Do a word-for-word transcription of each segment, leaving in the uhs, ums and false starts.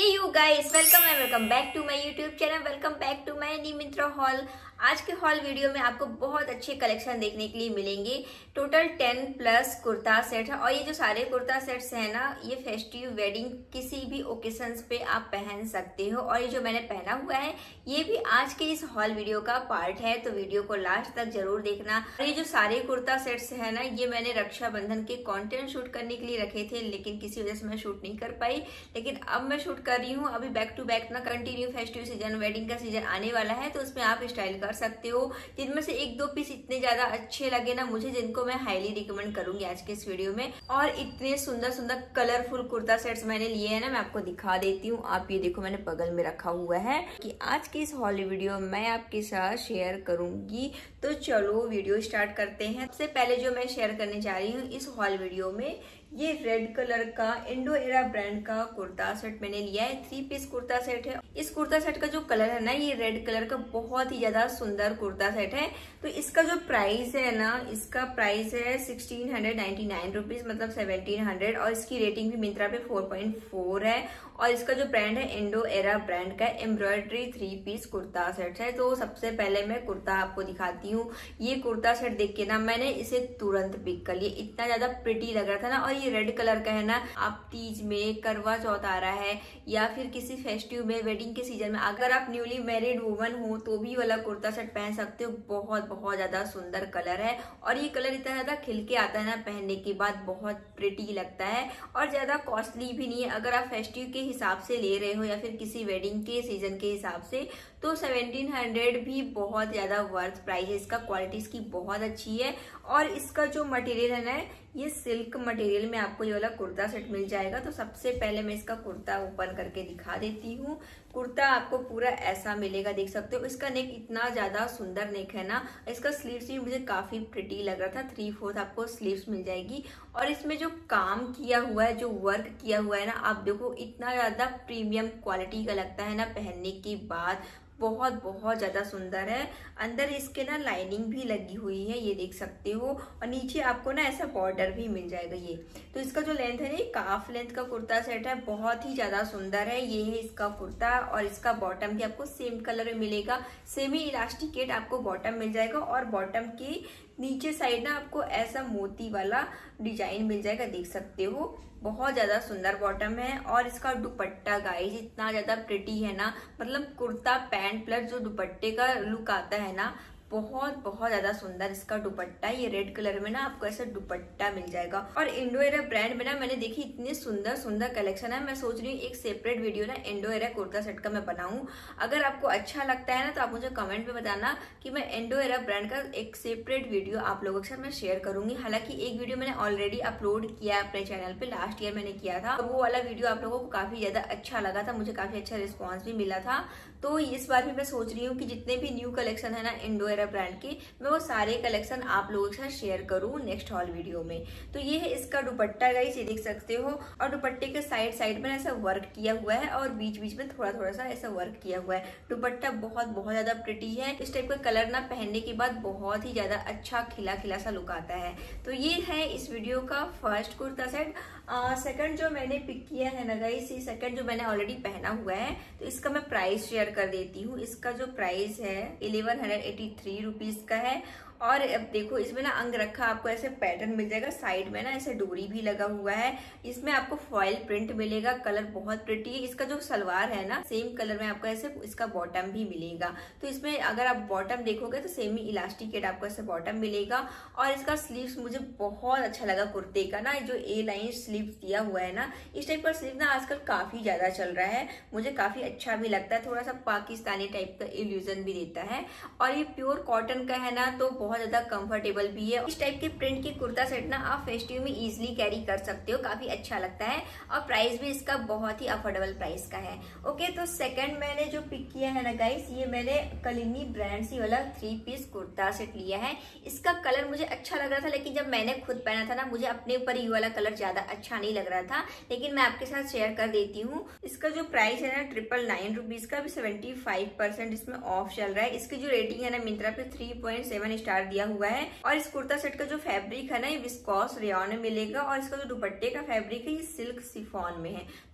Hey you guys, welcome and welcome back to my YouTube channel. Welcome back to my Myntra haul. आज के haul video में आपको बहुत अच्छे collection देखने के लिए मिलेंगे। Total ten plus kurta set है और ये जो सारे कुर्ता सेट्स हैं ना, ये फेस्टिव वेडिंग किसी भी ओकेशंस पे आप पहन सकते हो। और ये जो मैंने पहना हुआ है ये भी आज के इस हॉल वीडियो का पार्ट है, तो वीडियो को लास्ट तक जरूर देखना। और ये जो सारे कुर्ता सेट्स है ना, ये मैंने रक्षाबंधन के कंटेंट शूट करने के लिए रखे थे, लेकिन किसी वजह से मैं शूट नहीं कर पाई। लेकिन अब मैं शूट कर रही हूँ। अभी बैक टू बैक ना कंटिन्यू फेस्टिव सीजन, वेडिंग का सीजन आने वाला है, तो उसमें आप स्टाइल कर सकते हो। जिनमें से एक दो पीस इतने ज्यादा अच्छे लगे ना मुझे, जिनको मैं हाईली रिकमेंड करूंगी आज के इस वीडियो में। और इतने सुंदर सुंदर कलरफुल कुर्ता सेट्स मैंने लिए हैं ना, मैं आपको दिखा देती हूँ। आप ये देखो, मैंने बगल में रखा हुआ है कि आज की इस हॉल वीडियो मैं आपके साथ शेयर करूंगी। तो चलो वीडियो स्टार्ट करते हैं। सबसे पहले जो मैं शेयर करने जा रही हूँ इस हॉल वीडियो में, ये रेड कलर का इंडो एरा ब्रांड का कुर्ता सेट मैंने लिया है। थ्री पीस कुर्ता सेट है। इस कुर्ता सेट का जो कलर है ना, ये रेड कलर का बहुत ही ज्यादा सुंदर कुर्ता सेट है। तो इसका जो प्राइस है ना, इसका प्राइस है sixteen hundred ninety nine rupees, मतलब सेवनटीन हंड्रेड। और इसकी रेटिंग भी मिंत्रा पे फोर पॉइंट फोर है। और इसका जो ब्रांड है इंडो एरा ब्रांड का embroidery three piece kurta set है। तो सबसे पहले मैं कुर्ता आपको दिखाती हूँ। ये कुर्ता सेट देख के ना मैंने इसे तुरंत पिक कर लिया, इतना ज्यादा प्रिटी लग रहा था ना। और ये रेड कलर का है ना, आप तीज में, करवा चौथ आ रहा है या फिर किसी फेस्टिव में, वेडिंग के सीजन में अगर आप न्यूली मैरिड वुमन हो तो भी वाला कुर्ता सेट पहन सकते हो। बहुत बहुत ज्यादा सुंदर कलर है और ये कलर इतना ज्यादा खिल के आता है ना, पहनने के बाद बहुत प्रिटी लगता है। और ज्यादा कॉस्टली भी नहीं है। अगर आप फेस्टिव के हिसाब से ले रहे हो या फिर किसी वेडिंग के सीजन के हिसाब से, तो सेवनटीन हंड्रेड भी बहुत ज्यादा वर्थ प्राइस है। इसका क्वालिटी इसकी बहुत अच्छी है। और इसका जो मटेरियल है ना, ये सिल्क मटेरियल में आपको ये वाला कुर्ता सेट मिल जाएगा। तो सबसे पहले मैं इसका कुर्ता ओपन करके दिखा देती हूँ। कुर्ता आपको पूरा ऐसा मिलेगा, देख सकते हो। इसका नेक इतना ज्यादा सुंदर नेक है ना। इसका स्लीव्स भी मुझे काफी प्रिटी लग रहा था। थ्री फोर्थ आपको स्लीव्स मिल जाएगी। और इसमें जो काम किया हुआ है, जो वर्क किया हुआ है ना, आप देखो इतना ज्यादा प्रीमियम क्वालिटी का लगता है ना पहनने के बाद। बहुत बहुत ज्यादा सुंदर है। अंदर इसके ना लाइनिंग भी लगी हुई है, ये देख सकते हो। और नीचे आपको ना ऐसा बॉर्डर भी मिल जाएगा ये। तो इसका जो लेंथ है ना, ये काफ लेंथ का कुर्ता सेट है, बहुत ही ज्यादा सुंदर है। ये है इसका कुर्ता। और इसका बॉटम भी आपको सेम कलर में मिलेगा। सेमी इलास्टिकेट आपको बॉटम मिल जाएगा। और बॉटम की नीचे साइड ना आपको ऐसा मोती वाला डिजाइन मिल जाएगा, देख सकते हो। बहुत ज्यादा सुंदर बॉटम है। और इसका दुपट्टा गाइस इतना ज्यादा प्रिटी है ना, मतलब कुर्ता पैंट प्लस जो दुपट्टे का लुक आता है ना, बहुत बहुत ज्यादा सुंदर इसका दुपट्टा। ये रेड कलर में ना आपको ऐसा दुपट्टा मिल जाएगा। और इंडो एरा ब्रांड में ना मैंने देखी इतने सुंदर सुंदर कलेक्शन है। मैं सोच रही हूँ एक सेपरेट वीडियो ना इंडो एरा कुर्ता सेट का मैं बनाऊं। अगर आपको अच्छा लगता है ना, तो आप मुझे कमेंट में बताना कि मैं इंडो एरा ब्रांड का एक सेपरेट वीडियो आप लोगों के साथ मैं शेयर करूंगी। हालांकि एक वीडियो मैंने ऑलरेडी अपलोड किया अपने चैनल पे, लास्ट ईयर मैंने किया था। वो वाला वीडियो आप लोगों को काफी ज्यादा अच्छा लगा था, मुझे काफी अच्छा रिस्पॉन्स भी मिला था। तो इस बार भी मैं सोच रही हूँ कि जितने भी न्यू कलेक्शन है ना इंडो एरा ब्रांड की, मैं वो सारे कलेक्शन आप लोगों के साथ शेयर करूँ नेक्स्ट हॉल वीडियो में। तो ये है इसका दुपट्टा गाइस, ये देख सकते हो। और दुपट्टे के साइड साइड में ऐसा वर्क किया हुआ है और बीच बीच में थोड़ा थोड़ा सा ऐसा वर्क किया हुआ है। दुपट्टा बहुत बहुत ज्यादा प्रिटी है। इस टाइप का कलर ना पहनने के बाद बहुत ही ज्यादा अच्छा खिला खिला सा लुक आता है। तो ये है इस वीडियो का फर्स्ट कुर्ता सेट। सेकंड जो मैंने पिक किया है ना गाइस, ये सेकंड जो मैंने ऑलरेडी पहना हुआ है, तो इसका मैं प्राइस शेयर कर देती हूँ। इसका जो प्राइस है eleven hundred eighty three rupees का है। और अब देखो इसमें ना अंग रखा आपको ऐसे पैटर्न मिल जाएगा। साइड में ना ऐसे डोरी भी लगा हुआ है। इसमें आपको फॉइल प्रिंट मिलेगा। कलर बहुत प्रिटी है। इसका जो सलवार है ना, सेम कलर में आपको ऐसे इसका बॉटम भी मिलेगा। तो इसमें अगर आप बॉटम देखोगे तो सेमी इलास्टिकेट आपको ऐसे बॉटम मिलेगा। और इसका स्लीव्स मुझे बहुत अच्छा लगा कुर्ते का ना, जो ए लाइन स्लीव्स दिया हुआ है ना, इस टाइप का स्लीव ना आजकल काफी ज्यादा चल रहा है। मुझे काफी अच्छा भी लगता है, थोड़ा सा पाकिस्तानी टाइप का इल्यूजन भी देता है। और ये प्योर कॉटन का है ना, तो बहुत ज्यादा कंफर्टेबल भी है। इस टाइप के प्रिंट के कुर्ता सेट ना आप फेस्टिव में इजीली कैरी कर सकते हो, काफी अच्छा लगता है। और प्राइस भी इसका बहुत ही अफोर्डेबल प्राइस का है। ओके, तो सेकंड मैंने जो पिक किया है ना गाइस, ये मैंने कलिनी ब्रांड सी वाला थ्री पीस कुर्ता सेट लिया है। इसका कलर मुझे अच्छा लग रहा था, लेकिन जब मैंने खुद पहना था ना, मुझे अपने ऊपर ये वाला कलर ज्यादा अच्छा नहीं लग रहा था। लेकिन मैं आपके साथ शेयर कर देती हूँ। इसका जो प्राइस है ना ट्रिपल नाइन रुपीज का, भी सेवेंटी फाइव परसेंट इसमें ऑफ चल रहा है। इसकी जो रेटिंग है ना मिंत्रा पे थ्री पॉइंट सेवन स्टार दिया हुआ है। और इस कुर्ता सेट का जो फैब्रिक है ना, ये विस्कोस रेयॉन में मिलेगा। और इसका जो दुपट्टे का फैब्रिक है, ये सिल्क शिफॉन में है।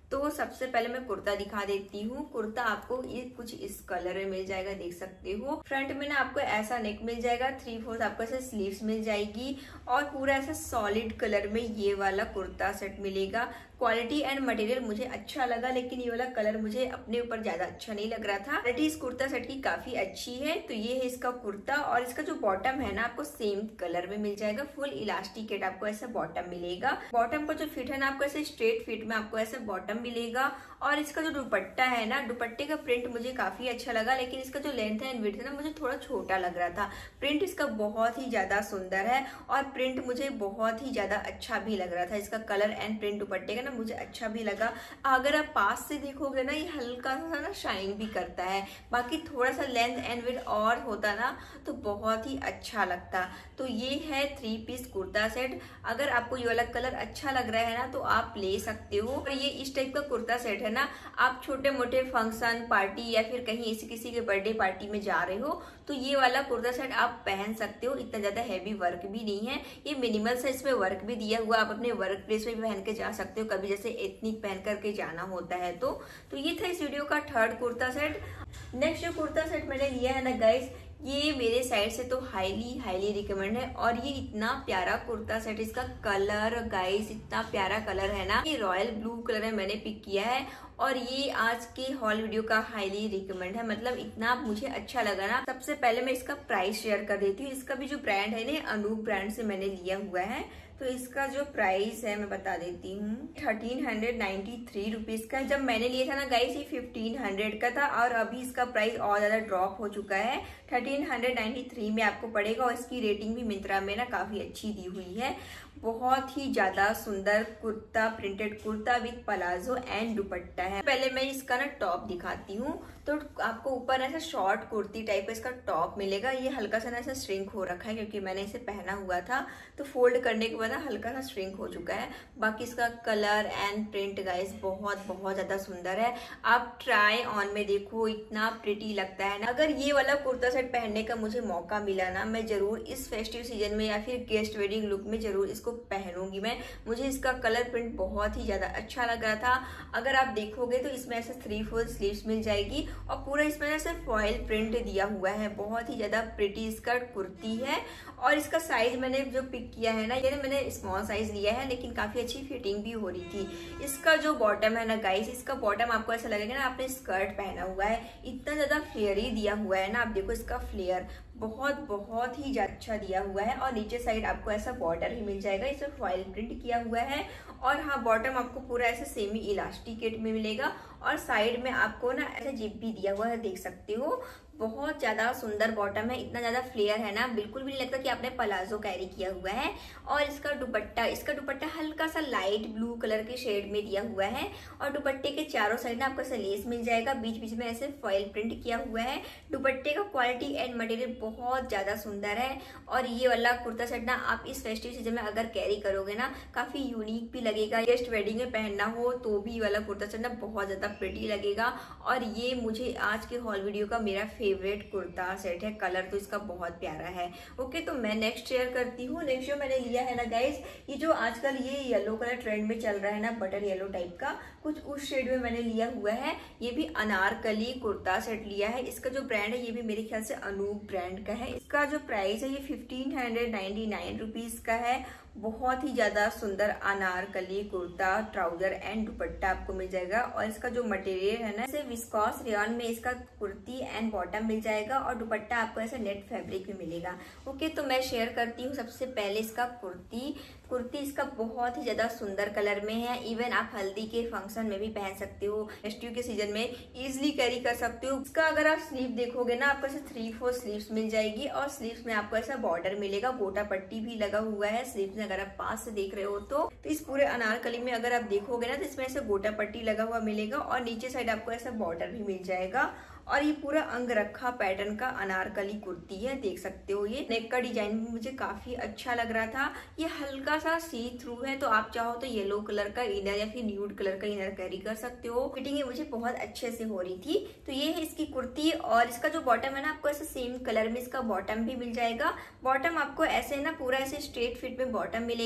तो सबसे पहले मैं कुर्ता दिखा देती हूँ। कुर्ता आपको ये कुछ इस कलर में मिल जाएगा, देख सकते हो। फ्रंट में ना आपको ऐसा नेक मिल जाएगा, थ्री फोर्थ आपको ऐसे स्लीव्स मिल जाएगी और पूरा ऐसा सॉलिड कलर में ये वाला कुर्ता सेट मिलेगा। क्वालिटी एंड मटेरियल मुझे अच्छा लगा, लेकिन ये वाला कलर मुझे अपने ऊपर ज्यादा अच्छा नहीं लग रहा था। क्वालिटी इस कुर्ता सेट की काफी अच्छी है। तो ये है इसका कुर्ता और इसका जो बॉटम है ना आपको सेम कलर में मिल जाएगा। फुल इलास्टिकेट आपको ऐसा बॉटम मिलेगा। बॉटम का जो फिट है ना आपको ऐसे स्ट्रेट फिट में आपको ऐसा बॉटम मिलेगा। और इसका जो दुपट्टा है ना, दुपट्टे का प्रिंट मुझे काफी अच्छा लगा, लेकिन इसका जो लेंथ है एंड विड्थ है ना मुझे थोड़ा छोटा लग रहा था। प्रिंट इसका बहुत ही ज्यादा सुंदर है और प्रिंट मुझे बहुत ही ज्यादा अच्छा भी लग रहा था। इसका कलर एंड प्रिंट दुपट्टे का ना मुझे अच्छा भी लगा। अगर आप पास से देखोगे ना ये हल्का सा ना शाइन भी करता है। बाकी थोड़ा सा लेंथ एंड विड्थ और होता ना तो बहुत ही अच्छा लगता। तो ये है थ्री पीस कुर्ता सेट। अगर आपको ये वाला कलर अच्छा लग रहा है ना तो आप ले सकते हो। और ये इस टाइप का कुर्ता सेट है ना, आप छोटे मोटे फंक्शन पार्टी या फिर कहीं ऐसी किसी के बर्थडे पार्टी में जा रहे हो तो ये वाला कुर्ता सेट आप पहन सकते हो। इतना ज्यादा हैवी वर्क भी नहीं है, ये मिनिमल साइज में वर्क भी दिया हुआ। आप अपने वर्क प्लेस में भी पहन के जा सकते हो, कभी जैसे एथनिक पहन करके जाना होता है तो तो ये था इस वीडियो का थर्ड कुर्ता सेट। नेक्स्ट जो कुर्ता सेट मैंने लिया है ना गाइस, ये मेरे साइड से तो हाईली हाईली रिकमेंड है। और ये इतना प्यारा कुर्ता सेट, इसका कलर गाइस इतना प्यारा कलर है ना, ये रॉयल ब्लू कलर है, मैंने पिक किया है। और ये आज के हॉल वीडियो का हाईली रिकमेंड है, मतलब इतना मुझे अच्छा लगा ना। सबसे पहले मैं इसका प्राइस शेयर कर देती हूँ। इसका भी जो ब्रांड है ना, अनूप ब्रांड से मैंने लिया हुआ है। तो इसका जो प्राइस है मैं बता देती हूँ, thirteen hundred ninety three rupees का। जब मैंने लिया था ना गाइस ये फिफ्टीन हंड्रेड का था और अभी इसका प्राइस और ज्यादा ड्रॉप हो चुका है। थर्टीन हंड्रेड नाइन्टी थ्री में आपको पड़ेगा और इसकी रेटिंग भी मिंत्रा में ना काफी अच्छी दी हुई है। बहुत ही ज्यादा सुंदर kurta, printed kurta with palazzo and dupatta है। पहले मैं इसका ना टॉप दिखाती हूँ। तो आपको ऊपर ऐसा शॉर्ट कुर्ती टाइप का इसका टॉप मिलेगा। ये हल्का सा ना ऐसा श्रिंक हो रखा है क्योंकि मैंने इसे पहना हुआ था, तो फोल्ड करने के बाद ना हल्का सा श्रिंक हो चुका है। बाकी इसका कलर एंड प्रिंट गाइस बहुत बहुत ज्यादा सुंदर है। आप ट्राई ऑन में देखो, इतना प्रिटी लगता है ना। अगर ये वाला कुर्ता सेट पहनने का मुझे मौका मिला ना, मैं जरूर इस फेस्टिव सीजन में या फिर गेस्ट वेडिंग लुक में जरूर इसको पहनूंगी मैं। मुझे इसका कलर प्रिंट बहुत ही ज्यादा अच्छा लग रहा था। अगर आप देखोगे तो इसमें ऐसे थ्री फोर स्लीव्स मिल जाएगी और पूरा इसमें ऐसे फॉइल प्रिंट दिया हुआ है। बहुत ही ज्यादा प्रिटी स्कर्ट कुर्ती है। और इसका साइज मैंने जो पिक किया है ना, ये ना मैंने स्मॉल साइज लिया है, लेकिन काफी अच्छी फिटिंग भी हो रही थी। इसका जो बॉटम है ना गाइस, इसका बॉटम आपको ऐसा लगेगा ना आपने स्कर्ट पहना हुआ है। इतना ज्यादा फ्लेयरी दिया हुआ है ना, आप देखो इसका फ्लेयर बहुत बहुत ही अच्छा दिया हुआ है। और नीचे साइड आपको ऐसा बॉर्डर ही मिल जाएगा, इसमें फॉइल प्रिंट किया हुआ है। और हाँ, बॉटम आपको पूरा ऐसे सेमी इलास्टिकेट में मिलेगा और साइड में आपको ना ऐसे जिप भी दिया हुआ है, देख सकते हो। बहुत ज्यादा सुंदर बॉटम है, इतना ज्यादा फ्लेयर है ना, बिल्कुल भी नहीं लगता कि आपने पलाजो कैरी किया हुआ है। और इसका दुपट्टा, इसका दुपट्टा हल्का सा लाइट ब्लू कलर के शेड में दिया हुआ है। और दुपट्टे के चारों साइड ना आपको ऐसा लेस मिल जाएगा, बीच बीच में ऐसे फॉइल प्रिंट किया हुआ है। दुपट्टे का क्वालिटी एंड मटेरियल बहुत ज्यादा सुंदर है। और ये वाला कुर्ता सेट ना आप इस फेस्टिव सीजन में अगर कैरी करोगे ना, काफी यूनिक भी लगेगा। गेस्ट वेडिंग में पहनना हो तो भी ये वाला कुर्ता सेट ना बहुत ज्यादा प्रिटी लगेगा। और ये मुझे आज के हॉल वीडियो का मेरा फेवरेट कुर्ता सेट है। कलर तो इसका बहुत प्यारा है। ओके, तो मैं नेक्स्ट शेयर करती हूँ। नेक्स्ट जो मैंने लिया है ना गाइस, ये जो आजकल ये येलो कलर ट्रेंड में चल रहा है ना, बटर येलो टाइप का, कुछ उस शेड में मैंने लिया हुआ है। ये भी अनारकली कुर्ता सेट लिया है। इसका जो ब्रांड है ये भी मेरे ख्याल से अनूप ब्रांड का है। इसका जो प्राइस है ये fifteen hundred ninety nine rupees का है। बहुत ही ज्यादा सुंदर अनारकली कुर्ता, ट्राउजर एंड दुपट्टा आपको मिल जाएगा। और इसका जो मटेरियल है ना, इसे विस्कॉस रेयन में इसका कुर्ती एंड बॉटम मिल जाएगा और दुपट्टा आपको ऐसा नेट फैब्रिक में मिलेगा। ओके, तो मैं शेयर करती हूँ सबसे पहले इसका कुर्ती। कुर्ती इसका बहुत ही ज्यादा सुंदर कलर में है। इवन आप हल्दी के फंक्शन में भी पहन सकते हो, फेस्टिव के सीजन में इजिली कैरी कर सकते हो। इसका अगर आप स्लीव देखोगे ना, आपको ऐसे थ्री फोर स्लीव्स मिल जाएगी और स्लीव्स में आपको ऐसा बॉर्डर मिलेगा, गोटा पट्टी भी लगा हुआ है स्लीव्स में। अगर आप पास से देख रहे हो तो, तो इस पूरे अनारकली में अगर आप देखोगे ना तो इसमें ऐसे गोटा पट्टी लगा हुआ मिलेगा और नीचे साइड आपको ऐसा बॉर्डर भी मिल जाएगा। और ये पूरा अंग रखा पैटर्न का अनारकली कुर्ती है, देख सकते हो। ये नेक का डिजाइन भी मुझे काफी अच्छा लग रहा था। ये हल्का सा सी थ्रू है, तो आप चाहो तो येलो कलर का इनर या फिर न्यूड कलर का इनर कैरी कर सकते हो। फिटिंग मुझे बहुत अच्छे से हो रही थी। तो ये है इसकी कुर्ती। और इसका जो बॉटम है ना, आपको ऐसे सेम कलर में इसका बॉटम भी मिल जाएगा। बॉटम आपको ऐसे ना पूरा ऐसे स्ट्रेट फिट में बॉटम मिलेगा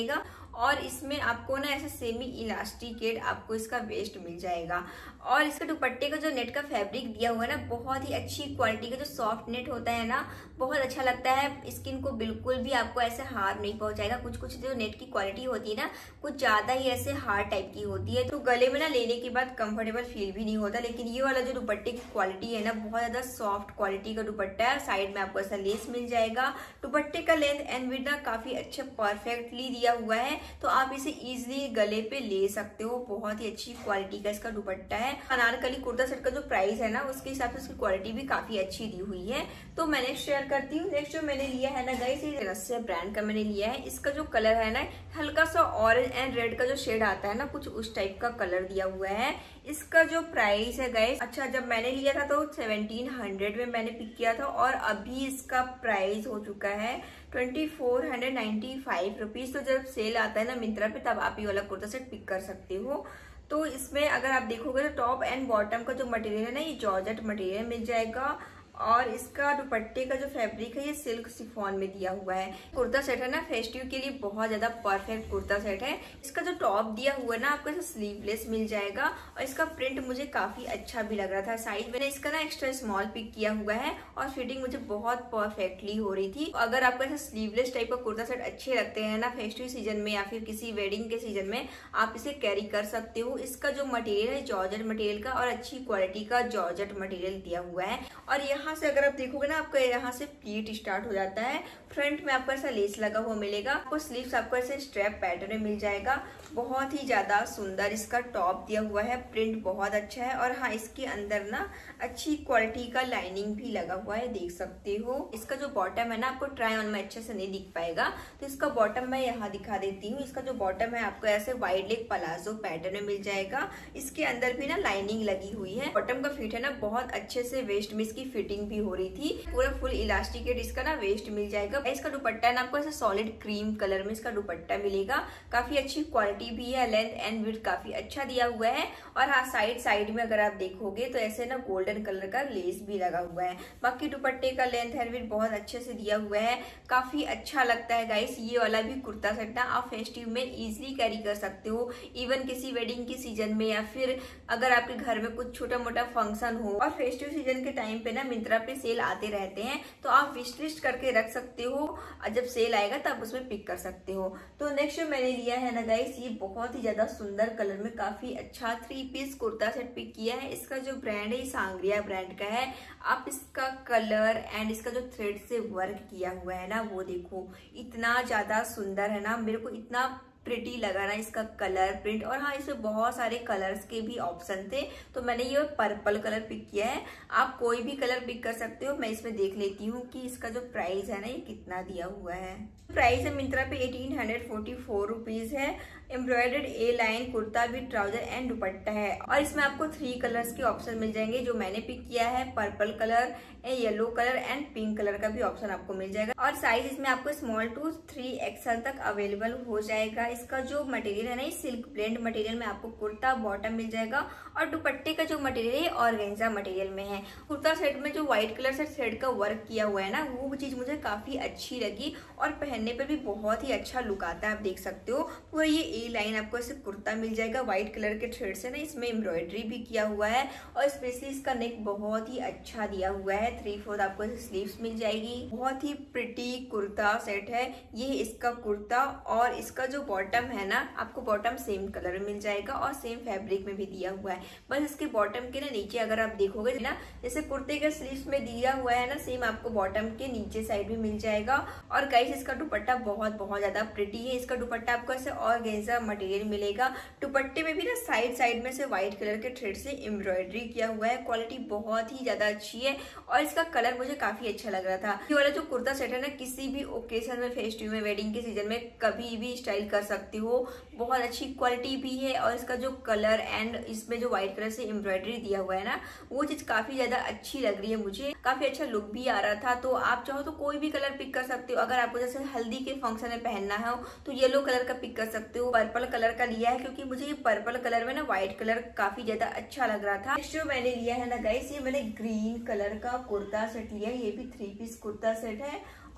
और इसमें आपको ना ऐसे सेमी इलास्टिकेट आपको इसका वेस्ट मिल जाएगा। और इसके दुपट्टे का जो नेट का फैब्रिक दिया हुआ है ना, बहुत ही अच्छी क्वालिटी का जो सॉफ्ट नेट होता है ना, बहुत अच्छा लगता है। स्किन को बिल्कुल भी आपको ऐसे हार्म नहीं पहुंचाएगा। कुछ कुछ जो नेट की क्वालिटी होती है ना, कुछ ज्यादा ही ऐसे हार्ड टाइप की होती है, तो गले में ना लेने के बाद कंफर्टेबल फील भी नहीं होता। लेकिन ये वाला जो दुपट्टे की क्वालिटी है ना, बहुत ज्यादा सॉफ्ट क्वालिटी का दुपट्टा है। साइड में आपको ऐसा लेस मिल जाएगा। दुपट्टे का लेंथ एंड विड्थ ना काफी अच्छा परफेक्टली दिया हुआ है, तो आप इसे इजिली गले पे ले सकते हो। बहुत ही अच्छी क्वालिटी का इसका दुपट्टा है। अनारकली कुर्ता सेट का जो प्राइस है ना, उसके हिसाब से उसकी क्वालिटी भी काफी अच्छी दी हुई है। तो मैं नेक्स्ट शेयर करती हूँ। नेक्स्ट जो मैंने लिया है ना गाइस, ये रस्सिया ब्रांड का मैंने लिया है। इसका जो कलर है ना, हल्का सा ऑरेंज एंड रेड का जो शेड आता है ना, कुछ उस टाइप का कलर दिया हुआ है। इसका जो प्राइस है गाइस, अच्छा जब मैंने लिया था तो सेवनटीन हंड्रेड में मैंने पिक किया था, और अभी इसका प्राइस हो चुका है twenty four hundred ninety five rupees. तो जब सेल आता है ना मिंत्रा पे, तब आप ये वाला कुर्ता सेट पिक कर सकते हो। तो इसमें अगर आप देखोगे तो टॉप एंड बॉटम का जो मटेरियल है ना, ये जॉर्जेट मटेरियल मिल जाएगा। और इसका दुपट्टे का जो फैब्रिक है, ये सिल्क शिफॉन में दिया हुआ है। कुर्ता सेट है ना, फेस्टिव के लिए बहुत ज्यादा परफेक्ट कुर्ता सेट है। इसका जो टॉप दिया हुआ है ना, आपको ऐसा स्लीवलेस मिल जाएगा, और इसका प्रिंट मुझे काफी अच्छा भी लग रहा था। साइज मैंने इसका ना एक्स्ट्रा स्मॉल पिक किया हुआ है, और फिटिंग मुझे बहुत परफेक्टली हो रही थी। अगर आपको ऐसा स्लीवलेस टाइप का कुर्ता सेट अच्छे लगते हैं ना फेस्टिव सीजन में या फिर किसी वेडिंग के सीजन में, आप इसे कैरी कर सकते हो। इसका जो मटेरियल है जॉर्जेट मटेरियल का, और अच्छी क्वालिटी का जॉर्जेट मटेरियल दिया हुआ है। और यहाँ से अगर आप देखोगे ना, आपको यहाँ से प्लीट स्टार्ट हो जाता है। फ्रंट में आपको ऐसा लेस लगा हुआ मिलेगा। आपको स्लीव्स आपको ऐसे स्ट्रैप पैटर्न में मिल जाएगा। बहुत ही ज्यादा सुंदर इसका टॉप दिया हुआ है। प्रिंट बहुत अच्छा है। और हाँ, इसके अंदर ना अच्छी क्वालिटी का लाइनिंग भी लगा हुआ है, देख सकते हो। इसका जो बॉटम है ना, आपको ट्राई ऑन में अच्छे से नहीं दिख पाएगा, तो इसका बॉटम मैं यहाँ दिखा देती हूँ। इसका जो बॉटम है आपको ऐसे वाइड लेग पलाजो पैटर्न में मिल जाएगा। इसके अंदर भी ना लाइनिंग लगी हुई है। बॉटम का फिट है ना, बहुत अच्छे से वेस्ट में इसकी फिटिंग भी हो रही थी। पूरा फुल इलास्टिकेट इसका ना वेस्ट मिल जाएगा। इसका दुपट्टा है ना, आपको ऐसा सॉलिड क्रीम कलर में इसका दुपट्टा मिलेगा। काफी अच्छी क्वालिटी भी है। लेंथ एंड विड्थ काफी अच्छा दिया हुआ है। और हाँ, साइड साइड में अगर आप देखोगे तो ऐसे ना गोल्डन कलर का लेस भी लगा हुआ है। बाकी दुपट्टे का लेंथ एंड विड्थ बहुत अच्छे से दिया हुआ है। काफी अच्छा लगता है गाइस। ये वाला भी कुर्ता सेट ना आप फेस्टिव में इजिली कैरी कर सकते हो। इवन किसी वेडिंग के सीजन में, या फिर अगर आपके घर में कुछ छोटा मोटा फंक्शन हो। और फेस्टिव सीजन के टाइम पे ना मिंत्रा पे सेल आते रहते हैं, तो आप विश लिस्ट करके रख सकते हो। जब सेल आएगा तब उसमें पिक कर सकते हो। तो नेक्स्ट जो मैंने लिया है ना गाइस, ये बहुत ही ज्यादा सुंदर कलर में काफी अच्छा three piece kurta set pick किया है। इसका जो ब्रांड है, ये सांग्रिया ब्रांड का है। आप इसका कलर एंड इसका जो थ्रेड से वर्क किया हुआ है ना, वो देखो, इतना ज्यादा सुंदर है ना। मेरे को इतना प्रिटी लगा ना इसका कलर प्रिंट। और हाँ, इसमें बहुत सारे कलर्स के भी ऑप्शन थे, तो मैंने ये पर्पल कलर पिक किया है। आप कोई भी कलर पिक कर सकते हो। मैं इसमें देख लेती हूँ कि इसका जो प्राइस है ना, ये कितना दिया हुआ है। प्राइस है मिंत्रा पे eighteen hundred forty four rupees है। Embroidered A line kurta with trouser and dupatta है। और इसमें आपको थ्री कलर्स के ऑप्शन मिल जाएंगे, जो मैंने पिक किया है। Purple colour, yellow colour and pink colour का भी ऑप्शन आपको मिल जाएगा। और साइज इसमें आपको स्मॉल टू थ्री एक्सएल तक अवेलेबल हो जाएगा। इसका जो मटेरियल है ना, ये सिल्क ब्लेंड मटेरियल में आपको कुर्ता बॉटम मिल जाएगा। और दुपट्टे का जो मटेरियल है ऑर्गेन्जा मटेरियल में है। कुर्ता सेट में जो व्हाइट कलर से थ्रेड का वर्क किया हुआ है ना, वो चीज मुझे काफी अच्छी लगी। और पहनने पर भी बहुत ही अच्छा लुक आता है, आप देख सकते हो। पूरा ये ए लाइन आपको ऐसे कुर्ता मिल जाएगा। व्हाइट कलर के थ्रेड से ना इसमें एम्ब्रॉयडरी भी किया हुआ है। और स्पेशली इसका नेक बहुत ही अच्छा दिया हुआ है। थ्री फोर्थ आपको स्लीव्स मिल जाएगी। बहुत ही प्रिटी कुर्ता सेट है ये इसका कुर्ता। और इसका जो बॉटम है ना, आपको बॉटम सेम कलर में मिल जाएगा और सेम फैब्रिक में भी दिया हुआ है। बस इसके बॉटम के ना नीचे अगर आप देखोगे ना, जैसे कुर्ते के स्लीव्स में दिया हुआ है ना, सेम आपको बॉटम के नीचे साइड भी मिल जाएगा। और गाइस, इसका दुपट्टा बहुत बहुत ज्यादा प्रिटी है। इसका दुपट्टा आपको ऐसे ऑर्गेन्जा मटेरियल मिलेगा। दुपट्टे में भी ना साइड साइड में से व्हाइट कलर के थ्रेड से एम्ब्रॉयडरी किया हुआ है। क्वालिटी बहुत ही ज्यादा अच्छी है। और इसका कलर मुझे काफी अच्छा लग रहा था। ये वाला जो कुर्ता सेट है ना, किसी भी ओकेजन में, फेस्टिव में, वेडिंग के सीजन में कभी भी स्टाइल कर सकते हो। बहुत अच्छी क्वालिटी भी है। और इसका जो कलर एंड इसमें जो व्हाइट कलर से एम्ब्रॉयडरी दिया हुआ है ना, वो चीज काफी ज्यादा अच्छी लग रही है मुझे। काफी अच्छा लुक भी आ रहा था। तो आप चाहो तो कोई भी कलर पिक कर सकते हो। अगर आपको जैसे हल्दी के फंक्शन में पहनना है तो येलो कलर का पिक कर सकते हो। पर्पल कलर का लिया है, क्योंकि मुझे ये पर्पल कलर में ना व्हाइट कलर काफी ज्यादा अच्छा लग रहा था। नेक्स्ट जो मैंने लिया है ना गाइस, ये मैंने ग्रीन कलर का कुर्ता सेट लिया है। ये भी थ्री पीस कुर्ता सेट है।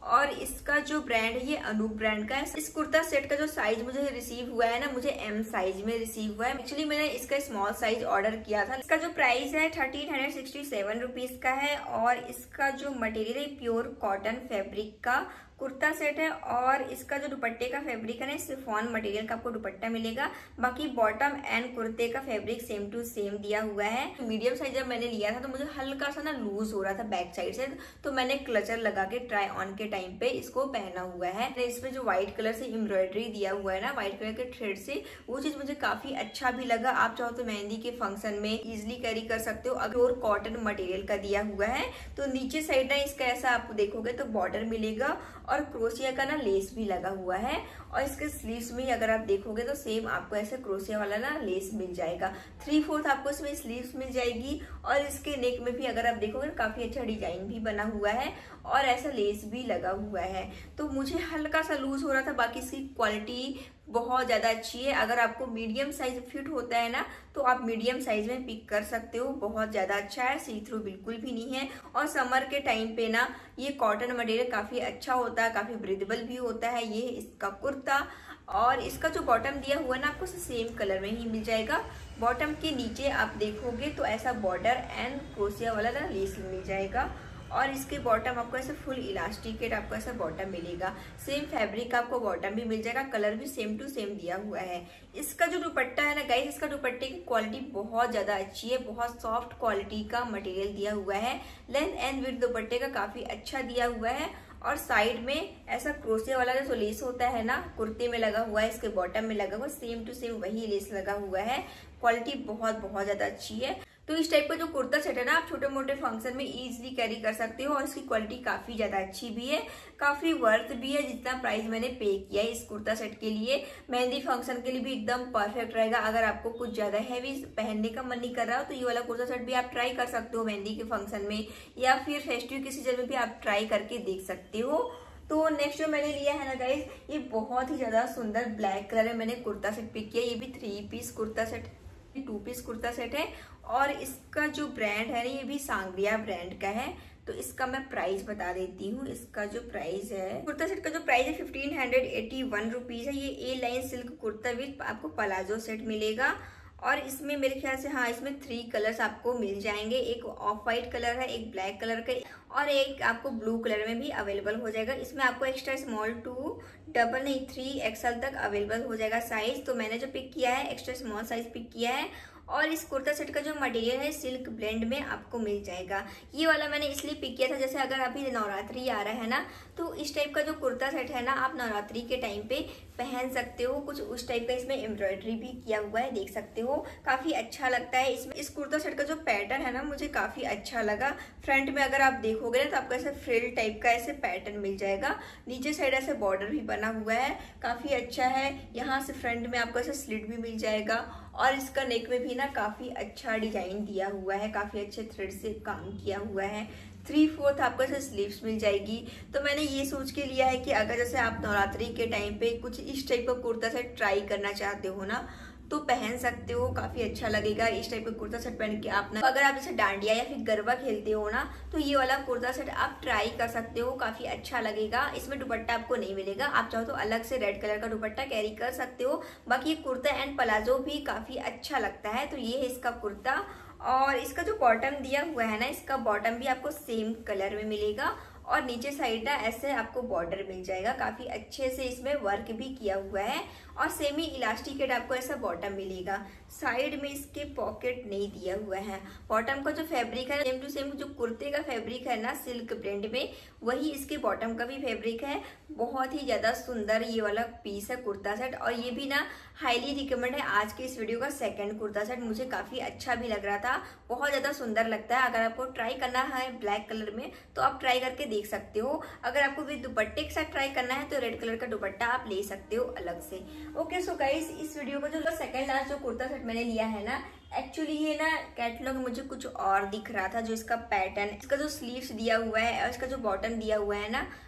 और इसका जो ब्रांड है ये अनूप ब्रांड का है। इस कुर्ता सेट का जो साइज मुझे रिसीव हुआ है ना, मुझे एम साइज में रिसीव हुआ है। एक्चुअली मैंने इसका स्मॉल साइज ऑर्डर किया था। इसका जो प्राइस है thirteen hundred sixty seven rupees का है और इसका जो मटेरियल है प्योर कॉटन फैब्रिक का कुर्ता सेट है और इसका जो दुपट्टे का फैब्रिक है ना, शिफॉन मटेरियल का आपको दुपट्टा मिलेगा। बाकी बॉटम एंड कुर्ते का फैब्रिक सेम टू सेम दिया हुआ है। मीडियम साइज जब मैंने लिया था तो मुझे हल्का सा ना लूज हो रहा था बैक साइड से, तो मैंने क्लचर लगा के ट्राई ऑन के टाइम पे इसको पहना हुआ है। इसमें जो व्हाइट कलर से एम्ब्रॉयडरी दिया हुआ है ना, व्हाइट कलर के थ्रेड से, वो चीज मुझे काफी अच्छा भी लगा। आप चाहो तो मेहंदी के फंक्शन में इजिली कैरी कर सकते हो। अगर और कॉटन मटेरियल का दिया हुआ है तो नीचे साइड ना इसका ऐसा आप देखोगे तो बॉर्डर मिलेगा और क्रोशिया का ना लेस भी लगा हुआ है और इसके स्लीव्स में अगर आप देखोगे तो सेम आपको ऐसे क्रोशिया वाला ना लेस मिल जाएगा। थ्री फोर्थ आपको इसमें स्लीव्स मिल जाएगी और इसके नेक में भी अगर आप देखोगे तो काफी अच्छा डिजाइन भी बना हुआ है और ऐसा लेस भी लगा हुआ है। तो मुझे हल्का सा लूज हो रहा था, बाकी इसकी क्वालिटी बहुत ज्यादा अच्छी है। अगर आपको मीडियम साइज फिट होता है ना तो आप मीडियम साइज में पिक कर सकते हो। बहुत ज्यादा अच्छा है, सी थ्रू बिल्कुल भी नहीं है और समर के टाइम पे ना ये कॉटन मटेरियल काफी अच्छा होता है, काफी ब्रीदेबल भी होता है। ये इसका कुर्ता और इसका जो बॉटम दिया हुआ है ना आपको सेम कलर में ही मिल जाएगा। बॉटम के नीचे आप देखोगे तो ऐसा बॉर्डर एंड क्रोशिया वाला ना लेस मिल जाएगा और इसके बॉटम आपको ऐसे फुल इलास्टिकेट आपको ऐसा बॉटम मिलेगा। सेम फैब्रिक का आपको बॉटम भी मिल जाएगा, कलर भी सेम टू सेम दिया हुआ है। इसका जो दुपट्टा है ना गाइस, इसका दुपट्टे की क्वालिटी बहुत ज्यादा अच्छी है, बहुत सॉफ्ट क्वालिटी का मटेरियल दिया हुआ है। लेंथ एंड विड्थ दुपट्टे का काफी अच्छा दिया हुआ है और साइड में ऐसा क्रोशिया वाला जो लेस होता है ना कुर्ते में लगा हुआ है, इसके बॉटम में लगा हुआ, सेम टू सेम वही लेस लगा हुआ है। क्वालिटी बहुत बहुत ज्यादा अच्छी है। तो इस टाइप का जो कुर्ता सेट है ना आप छोटे मोटे फंक्शन में इजीली कैरी कर सकते हो और इसकी क्वालिटी काफी ज्यादा अच्छी भी है, काफी वर्थ भी है। जितना प्राइस मैंने पे किया है इस कुर्ता सेट के लिए, मेहंदी फंक्शन के लिए भी एकदम परफेक्ट रहेगा। अगर आपको कुछ ज्यादा हैवी पहनने का मन नहीं कर रहा हो तो ये वाला कुर्ता सेट भी आप ट्राई कर सकते हो मेहंदी के फंक्शन में या फिर फेस्टिव के सीजन में भी आप ट्राई करके देख सकते हो। तो नेक्स्ट जो मैंने लिया है ना गाइस, ये बहुत ही ज्यादा सुंदर ब्लैक कलर है, मैंने कुर्ता सेट पिक किया। ये भी three piece kurta set two piece kurta set है और इसका जो ब्रांड है ना ये भी सांग्रिया ब्रांड का है। तो इसका मैं प्राइस बता देती हूँ। इसका जो प्राइस है कुर्ता सेट का जो प्राइस है fifteen hundred eighty one rupees है। ये A line silk kurta with आपको प्लाजो सेट मिलेगा और इसमें मेरे ख्याल से हाँ इसमें थ्री कलर्स आपको मिल जाएंगे। एक ऑफ वाइट कलर है, एक ब्लैक कलर का और एक आपको ब्लू कलर में भी अवेलेबल हो जाएगा। इसमें आपको एक्स्ट्रा स्मॉल टू डबल नहीं थ्री एक्सएल तक अवेलेबल हो जाएगा साइज। तो मैंने जो पिक किया है एक्स्ट्रा स्मॉल साइज पिक किया है और इस कुर्ता सेट का जो मटेरियल है सिल्क ब्लेंड में आपको मिल जाएगा। ये वाला मैंने इसलिए पिक किया था, जैसे अगर अभी नवरात्रि आ रहा है ना तो इस टाइप का जो कुर्ता सेट है ना आप नवरात्रि के टाइम पे पहन सकते हो। कुछ उस टाइप का इसमें एम्ब्रॉयडरी भी किया हुआ है, देख सकते हो, काफी अच्छा लगता है। इसमें इस कुर्ता सेट का जो पैटर्न है ना मुझे काफी अच्छा लगा। फ्रंट में अगर आप देखोगे ना तो आपको ऐसे फ्रिल टाइप का ऐसे पैटर्न मिल जाएगा। नीचे साइड ऐसे बॉर्डर भी बना हुआ है, काफी अच्छा है। यहाँ से फ्रंट में आपको ऐसे स्लिट भी मिल जाएगा और इसका नेक में भी ना काफी अच्छा डिजाइन दिया हुआ है, काफी अच्छे थ्रेड से काम किया हुआ है। थ्री फोर्थ आपको ऐसे स्लीव्स मिल जाएगी। तो मैंने ये सोच के लिया है कि अगर जैसे आप नवरात्रि के टाइम पे कुछ इस टाइप का कुर्ता सेट ट्राई करना चाहते हो ना तो पहन सकते हो, काफी अच्छा लगेगा। इस टाइप का कुर्ता सेट पहन के आप ना अगर आप जैसे डांडिया या फिर गरबा खेलते हो ना तो ये वाला कुर्ता सेट आप ट्राई कर सकते हो, काफी अच्छा लगेगा। इसमें दुपट्टा आपको नहीं मिलेगा, आप चाहो तो अलग से रेड कलर का दुपट्टा कैरी कर सकते हो। बाकी ये कुर्ता एंड प्लाजो भी काफी अच्छा लगता है। तो ये है इसका कुर्ता और इसका जो बॉटम दिया हुआ है ना, इसका बॉटम भी आपको सेम कलर में मिलेगा और नीचे साइड ना ऐसे आपको बॉर्डर मिल जाएगा। काफी अच्छे से इसमें वर्क भी किया हुआ है और सेमी इलास्टिकेट आपको ऐसा बॉटम मिलेगा। साइड में इसके पॉकेट नहीं दिया हुआ है। बॉटम का जो फैब्रिक है सेम टू सेम जो कुर्ते का फैब्रिक है ना सिल्क ब्लेंड में, वही इसके बॉटम का भी फैब्रिक है। बहुत ही ज्यादा सुंदर ये वाला पीस है कुर्ता सेट और ये भी ना हाईली रिकमेंड है। आज के इस वीडियो का सेकंड कुर्ता सेट मुझे काफी अच्छा भी लग रहा था, बहुत ज्यादा सुंदर लगता है। अगर आपको ट्राई करना है ब्लैक कलर में तो आप ट्राई करके देख सकते हो। अगर आपको विद दुपट्टे के साथ ट्राई करना है तो रेड कलर का दुपट्टा आप ले सकते हो अलग से। ओके सो गाइस, इस वीडियो का जो सेकंड लास्ट जो कुर्ता सेट मैंने लिया है ना, एक्चुअली ये ना कैटलॉग मुझे कुछ और दिख रहा था। जो इसका पैटर्न, इसका जो स्लीव्स दिया हुआ है और इसका जो बॉटम दिया हुआ है ना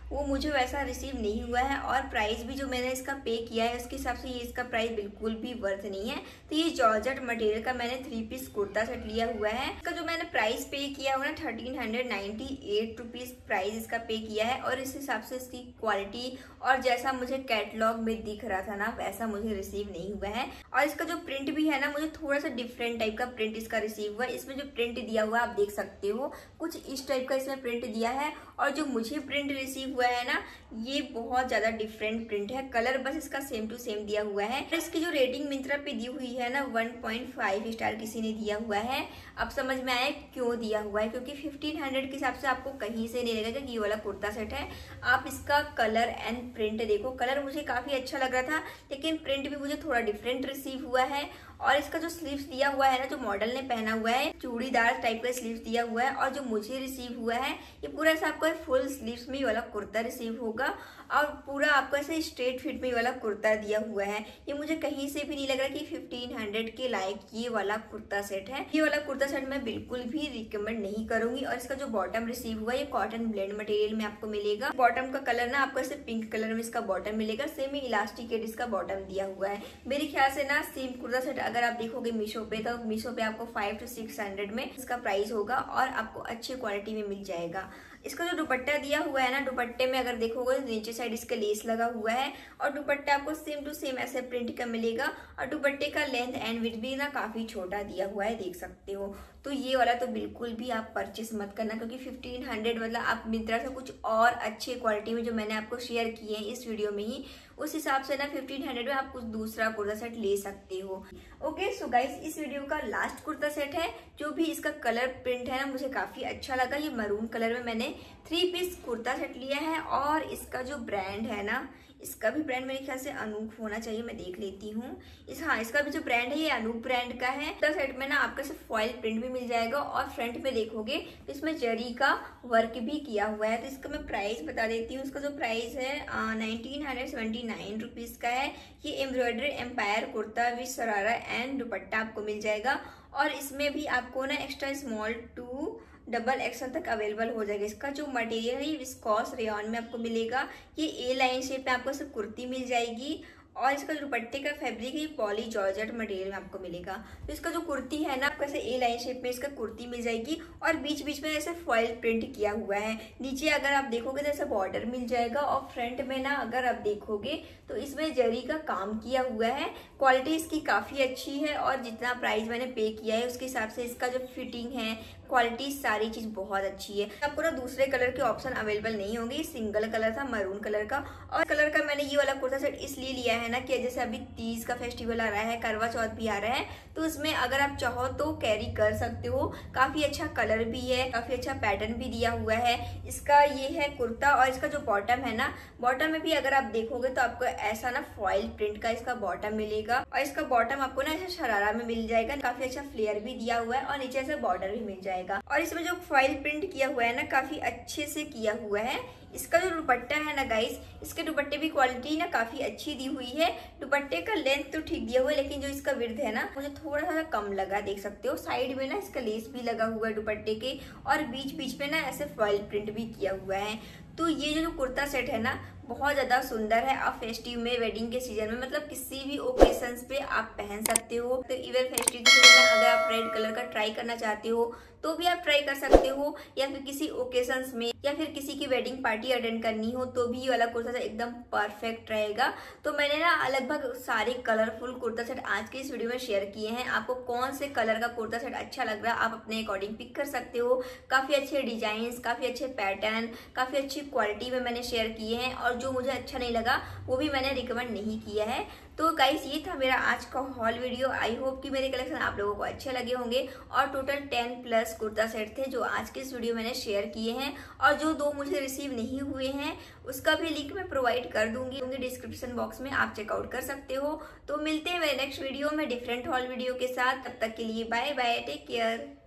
वो मुझे वैसा रिसीव नहीं हुआ है, और प्राइस भी जो मैंने इसका पे किया है उसके हिसाब से ये इसका प्राइस बिल्कुल भी वर्थ नहीं है। तो ये जॉर्जेट मटेरियल का मैंने थ्री पीस कुर्ता सेट लिया हुआ है। इसका जो मैंने प्राइस पे किया हुआ ना thirteen hundred ninety eight rupees price इसका पे किया है, और इस हिसाब से इसकी क्वालिटी और जैसा मुझे कैटलॉग में दिख रहा था ना वैसा मुझे रिसीव नहीं हुआ है। और इसका जो प्रिंट भी है ना, मुझे थोड़ा सा डिफरेंट टाइप का प्रिंट इसका रिसीव हुआ है। इसमें जो प्रिंट दिया हुआ है आप देख सकते हो, कुछ इस टाइप का इसमें प्रिंट दिया है, और जो मुझे प्रिंट रिसीव हुआ है ना ये बहुत ज्यादा डिफरेंट प्रिंट है। कलर बस इसका सेम टू सेम दिया हुआ है। इसकी जो रेटिंग मिंत्रा पे दी हुई है ना वन पॉइंट फाइव स्टार किसी ने दिया हुआ है। अब समझ में आया क्यों दिया हुआ है, क्योंकि फिफ्टीन हंड्रेड के हिसाब से आपको कहीं से नहीं लगेगा कि ये वाला कुर्ता सेट है। आप इसका कलर एंड प्रिंट देखो, कलर मुझे काफी अच्छा लग रहा था लेकिन प्रिंट भी मुझे थोड़ा डिफरेंट रिसीव हुआ है। और इसका जो स्लीव्स दिया हुआ है ना, जो मॉडल ने पहना हुआ है चूड़ीदार टाइप का स्लीव्स दिया हुआ है, और जो मुझे रिसीव हुआ है ये पूरा ऐसा आपको फुल स्लीव्स में वाला कुर्ता रिसीव होगा, और पूरा आपको ऐसे स्ट्रेट फिट में वाला कुर्ता दिया हुआ है। ये मुझे कहीं से भी नहीं लग रहा कि फिफ्टीन हंड्रेड के लायक ये वाला कुर्ता सेट है। ये वाला कुर्ता सेट मैं बिल्कुल भी रिकमेंड नहीं करूंगी। और इसका जो बॉटम रिसीव हुआ है ये कॉटन ब्लेंड मटेरियल में आपको मिलेगा। बॉटम का कलर ना आपको ऐसे पिंक कलर में इसका बॉटम मिलेगा, सेमी इलास्टिकेट इसका बॉटम दिया हुआ है। मेरे ख्याल से ना सेम कुर्ता सेट अगर आप देखोगे मीशो पे, तो मीशो पे आपको फाइव टू सिक्स हंड्रेड में इसका प्राइस होगा और आपको अच्छी क्वालिटी में मिल जाएगा। इसका जो दुपट्टा दिया हुआ है ना, दुपट्टे में अगर देखोगे तो नीचे साइड इसका लेस लगा हुआ है, और दुपट्टा आपको सेम टू सेम ऐसे प्रिंट का मिलेगा, और दुपट्टे का लेंथ एंड विड्थ भी ना काफी छोटा दिया हुआ है, देख सकते हो। तो ये वाला तो बिल्कुल भी आप परचेस मत करना, क्योंकि फिफ्टीन हंड्रेड मतलब आप मिंत्रा से कुछ और अच्छे क्वालिटी में जो मैंने आपको शेयर किए हैं इस वीडियो में ही, उस हिसाब से ना फिफ्टीन हंड्रेड में आप कुछ दूसरा कुर्ता सेट ले सकते हो। ओके सो गाइस, इस वीडियो का लास्ट कुर्ता सेट है। जो भी इसका कलर प्रिंट है ना मुझे काफी अच्छा लगा। ये मरून कलर में मैंने थ्री पीस कुर्ता सेट लिया है, और इसका जो ब्रांड है ना, इसका भी ब्रांड मेरे ख्याल से अनूप होना चाहिए, मैं देख लेती हूँ। इस हाँ इसका भी जो ब्रांड है ये अनूप ब्रांड का है। कुर्ता सेट में ना आपका सिर्फ फॉइल प्रिंट भी मिल जाएगा, और फ्रंट में देखोगे तो इसमें जरी का वर्क भी किया हुआ है। तो इसका मैं प्राइस बता देती हूँ। इसका जो प्राइस है nineteen hundred seventy nine rupees का है। ये embroidery empire kurta with sharara and dupatta आपको मिल जाएगा, और इसमें भी आपको ना extra small to double XL तक अवेलेबल हो जाएगा। इसका जो मटेरियल है ये विस्कॉस रेयॉन में आपको मिलेगा। ये ए लाइन शेप में आपको सिर्फ कुर्ती मिल जाएगी, और इसका दुपट्टे का फैब्रिक है पॉली जॉर्जेट मटेरियल में आपको मिलेगा। तो इसका जो कुर्ती है ना आपको ऐसे ए लाइन शेप में इसका कुर्ती मिल जाएगी, और बीच बीच में ऐसे फॉइल प्रिंट किया हुआ है। नीचे अगर आप देखोगे तो ऐसा बॉर्डर मिल जाएगा, और फ्रंट में ना अगर आप देखोगे तो इसमें जरी का काम किया हुआ है। क्वालिटी इसकी काफी अच्छी है, और जितना प्राइस मैंने पे किया है उसके हिसाब से इसका जो फिटिंग है, क्वालिटी, सारी चीज बहुत अच्छी है। आपको ना दूसरे कलर के ऑप्शन अवेलेबल नहीं होंगे। सिंगल कलर था मरून कलर का, और कलर का मैंने ये वाला कुर्ता सेट इसलिए लिया है ना कि जैसे अभी तीज का फेस्टिवल आ रहा है, करवा चौथ भी आ रहा है, तो उसमें अगर आप चाहो तो कैरी कर सकते हो। काफी अच्छा कलर भी है, काफी अच्छा पैटर्न भी दिया हुआ है। इसका ये है कुर्ता, और इसका जो बॉटम है ना, बॉटम में भी अगर आप देखोगे तो आपको ऐसा ना फॉइल प्रिंट का इसका बॉटम मिलेगा, और इसका बॉटम आपको ना ऐसा शरारा में मिल जाएगा। काफी अच्छा फ्लेयर भी दिया हुआ है, और नीचे से बॉर्डर भी मिल जाएगा। और इसमें जो फॉइल प्रिंट किया हुआ है ना काफी अच्छे से किया हुआ है। इसका जो दुपट्टा है ना गाइस, इसके दुपट्टे भी क्वालिटी ना काफी अच्छी दी हुई है। दुपट्टे का लेंथ तो ठीक दिया हुआ है, लेकिन जो इसका विड्थ है ना मुझे थोड़ा सा कम लगा, देख सकते हो। साइड में ना इसका लेस भी लगा हुआ है दुपट्टे के, और बीच बीच में ना ऐसे फॉइल प्रिंट भी किया हुआ है। तो ये जो कुर्ता सेट है ना बहुत ज्यादा सुंदर है। आप फेस्टिव में, वेडिंग के सीजन में, मतलब किसी भी ओकेजन पे आप पहन सकते हो। तो इवन फेस्टिव के सीजन में अगर आप रेड कलर का ट्राई करना चाहते हो तो भी आप ट्राई कर सकते हो, या फिर किसी ओकेजन में या फिर किसी की वेडिंग पार्टी अटेंड करनी हो तो भी ये वाला कुर्ता सेट एकदम परफेक्ट रहेगा। तो मैंने ना लगभग सारे कलरफुल कुर्ता सेट आज के इस वीडियो में शेयर किए हैं। आपको कौन से कलर का कुर्ता सेट अच्छा लग रहा है आप अपने अकॉर्डिंग पिक कर सकते हो। काफी अच्छे डिजाइन, काफी अच्छे पैटर्न, काफी अच्छी क्वालिटी में मैंने शेयर किए हैं, और जो मुझे अच्छा नहीं लगा वो भी मैंने रिकमेंड नहीं किया है। तो गाइस ये था मेरा आज का हॉल वीडियो। आई होप कि मेरे कलेक्शन आप लोगों को अच्छे लगे होंगे, और total ten plus kurta set थे जो आज के इस वीडियो मैंने शेयर किए हैं, और जो दो मुझे रिसीव नहीं हुए हैं उसका भी लिंक मैं प्रोवाइड कर दूंगी डिस्क्रिप्शन बॉक्स में, आप चेकआउट कर सकते हो। तो मिलते हैं मेरे नेक्स्ट वीडियो में डिफरेंट हॉल वीडियो के साथ। तब तक के लिए बाय बाय, टेक केयर।